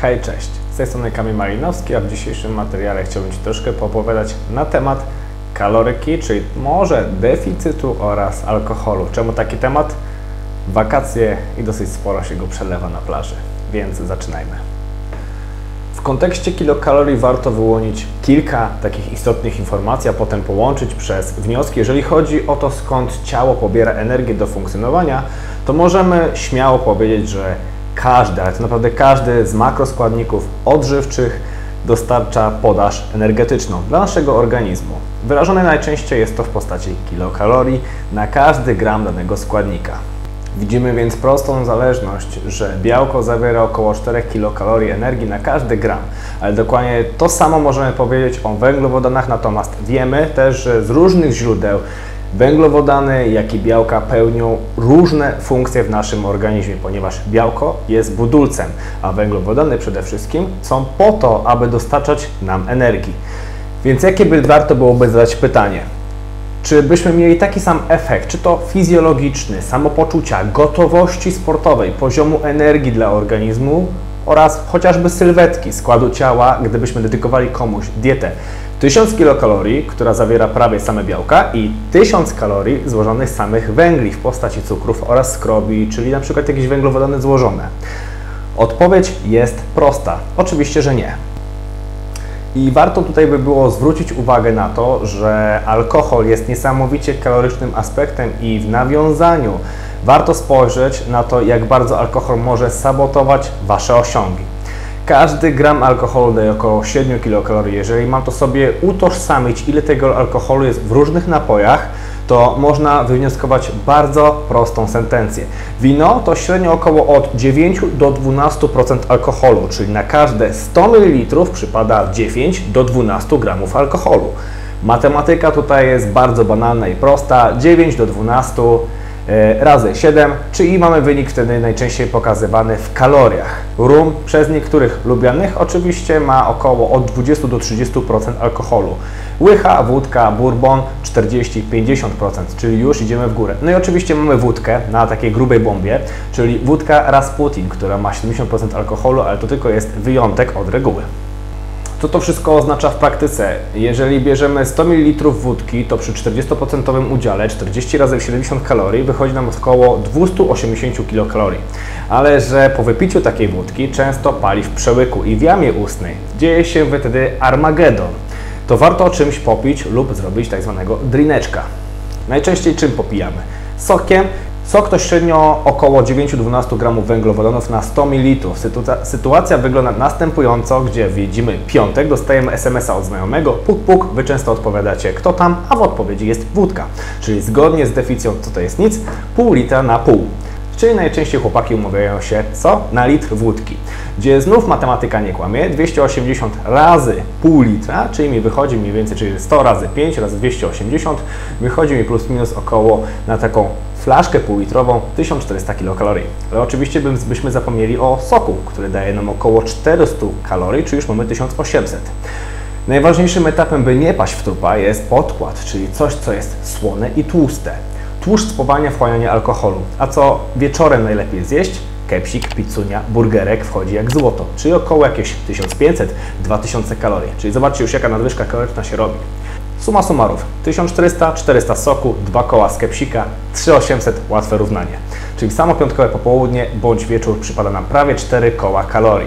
Hej, cześć! Z tej strony Kamil Malinowski, a w dzisiejszym materiale chciałbym Ci troszkę poopowiadać na temat kaloryki, czyli może deficytu oraz alkoholu. Czemu taki temat? Wakacje i dosyć sporo się go przelewa na plaży, więc zaczynajmy. W kontekście kilokalorii warto wyłonić kilka takich istotnych informacji, a potem połączyć przez wnioski. Jeżeli chodzi o to, skąd ciało pobiera energię do funkcjonowania, to możemy śmiało powiedzieć, że każdy, ale to naprawdę każdy z makroskładników odżywczych dostarcza podaż energetyczną dla naszego organizmu. Wyrażone najczęściej jest to w postaci kilokalorii na każdy gram danego składnika. Widzimy więc prostą zależność, że białko zawiera około 4 kilokalorii energii na każdy gram, ale dokładnie to samo możemy powiedzieć o węglowodanach, natomiast wiemy też, że z różnych źródeł węglowodany, jak i białka pełnią różne funkcje w naszym organizmie, ponieważ białko jest budulcem, a węglowodany przede wszystkim są po to, aby dostarczać nam energii. Więc warto byłoby zadać pytanie, czy byśmy mieli taki sam efekt, czy to fizjologiczny, samopoczucia, gotowości sportowej, poziomu energii dla organizmu oraz chociażby sylwetki składu ciała, gdybyśmy dedykowali komuś dietę 1000 kilokalorii, która zawiera prawie same białka i 1000 kalorii złożonych z samych węgli w postaci cukrów oraz skrobi, czyli na przykład jakieś węglowodany złożone. Odpowiedź jest prosta. Oczywiście, że nie. I warto tutaj by było zwrócić uwagę na to, że alkohol jest niesamowicie kalorycznym aspektem i w nawiązaniu warto spojrzeć na to, jak bardzo alkohol może sabotować Wasze osiągi. Każdy gram alkoholu daje około 7 kilokalorii. Jeżeli mam to sobie utożsamić, ile tego alkoholu jest w różnych napojach, to można wywnioskować bardzo prostą sentencję. Wino to średnio około od 9 do 12% alkoholu, czyli na każde 100 ml przypada 9 do 12 gramów alkoholu. Matematyka tutaj jest bardzo banalna i prosta. 9 do 12 razy 7, czyli mamy wynik wtedy najczęściej pokazywany w kaloriach. Rum przez niektórych lubianych oczywiście ma około od 20 do 30% alkoholu. Łycha, wódka, bourbon 40-50%, czyli już idziemy w górę. No i oczywiście mamy wódkę na takiej grubej bombie, czyli wódka Rasputin, która ma 70% alkoholu, ale to tylko jest wyjątek od reguły. Co to wszystko oznacza w praktyce? Jeżeli bierzemy 100 ml wódki, to przy 40% udziale 40 razy 70 kalorii wychodzi nam około 280 kilokalorii. Ale że po wypiciu takiej wódki często pali w przełyku i w jamie ustnej dzieje się wtedy Armagedon. To warto czymś popić lub zrobić tak zwanego drineczka. Najczęściej czym popijamy? Sokiem. Sok to średnio około 9-12 gramów węglowodanów na 100 ml. Sytuacja wygląda następująco, gdzie widzimy piątek, dostajemy SMS-a od znajomego, puk puk, Wy często odpowiadacie kto tam, a w odpowiedzi jest wódka. Czyli zgodnie z definicją co to jest nic, pół litra na pół. Czyli najczęściej chłopaki umawiają się co? Na litr wódki. Gdzie znów matematyka nie kłamie, 280 razy pół litra, czyli mi wychodzi mniej więcej, czyli 100 razy 5 razy 280, wychodzi mi plus minus około na taką flaszkę półlitrową 1400 kilokalorii. Ale oczywiście byśmy zapomnieli o soku, który daje nam około 400 kalorii, czyli już mamy 1800. Najważniejszym etapem, by nie paść w trupa, jest podkład, czyli coś, co jest słone i tłuste. Tłuszcz spowalnia wchłanianie alkoholu, a co wieczorem najlepiej zjeść? Kepsik, pizzunia, burgerek wchodzi jak złoto, czyli około jakieś 1500-2000 kalorii. Czyli zobaczcie już jaka nadwyżka kaloryczna się robi. Summa summarów, 1400 soku, 2 koła z kepsika, 3800, łatwe równanie. Czyli samo piątkowe popołudnie bądź wieczór przypada nam prawie 4 koła kalorii.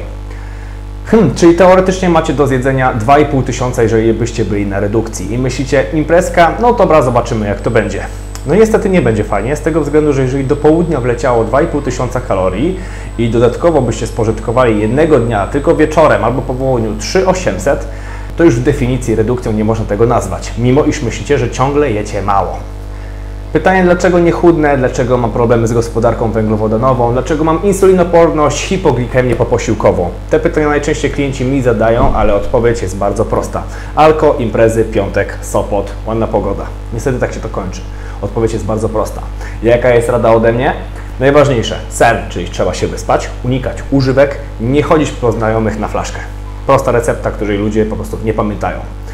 Czyli teoretycznie macie do zjedzenia 2500, jeżeli byście byli na redukcji i myślicie imprezka, no dobra, zobaczymy jak to będzie. No niestety nie będzie fajnie, z tego względu, że jeżeli do południa wleciało 2500 kalorii i dodatkowo byście spożytkowali jednego dnia tylko wieczorem albo po południu 3800, to już w definicji redukcją nie można tego nazwać, mimo iż myślicie, że ciągle jecie mało. Pytanie, dlaczego nie chudnę, dlaczego mam problemy z gospodarką węglowodanową, dlaczego mam insulinoporność, hipoglikemię poposiłkową? Te pytania najczęściej klienci mi zadają, ale odpowiedź jest bardzo prosta. Alko, imprezy, piątek, Sopot, ładna pogoda. Niestety tak się to kończy. Odpowiedź jest bardzo prosta. Jaka jest rada ode mnie? Najważniejsze, sen, czyli trzeba się wyspać, unikać używek, nie chodzić po znajomych na flaszkę. Prosta recepta, której ludzie po prostu nie pamiętają.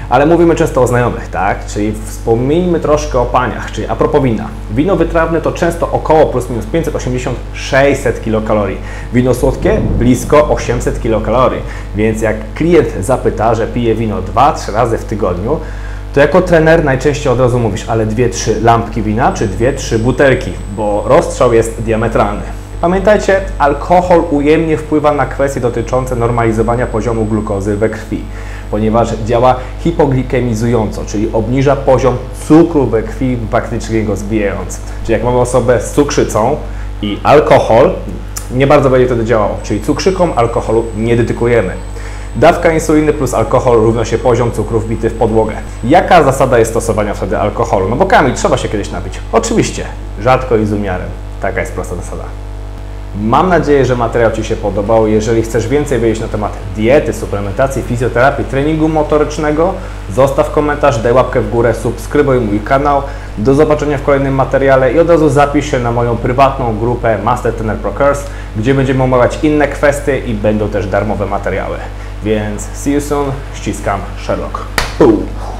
Ale mówimy często o znajomych, tak? Czyli wspomnijmy troszkę o paniach, czyli a propos wina. Wino wytrawne to często około plus minus 580-600 kilokalorii. Wino słodkie blisko 800 kilokalorii. Więc jak klient zapyta, że pije wino 2-3 razy w tygodniu, to jako trener najczęściej od razu mówisz, ale 2-3 lampki wina czy 2-3 butelki, bo rozstrzał jest diametralny. Pamiętajcie, alkohol ujemnie wpływa na kwestie dotyczące normalizowania poziomu glukozy we krwi, ponieważ działa hipoglikemizująco, czyli obniża poziom cukru we krwi, praktycznie go zbijając. Czyli jak mamy osobę z cukrzycą i alkohol, nie bardzo będzie wtedy działało, czyli cukrzykom alkoholu nie dedykujemy. Dawka insuliny plus alkohol równa się poziom cukru wbity w podłogę. Jaka zasada jest stosowania wtedy alkoholu? No bo Kamil, trzeba się kiedyś napić. Oczywiście, rzadko i z umiarem. Taka jest prosta zasada. Mam nadzieję, że materiał Ci się podobał. Jeżeli chcesz więcej wiedzieć na temat diety, suplementacji, fizjoterapii, treningu motorycznego, zostaw komentarz, daj łapkę w górę, subskrybuj mój kanał. Do zobaczenia w kolejnym materiale i od razu zapisz się na moją prywatną grupę Master Trainer Pro Course, gdzie będziemy omawiać inne kwestie i będą też darmowe materiały. Więc see you soon, ściskam, Sherlock.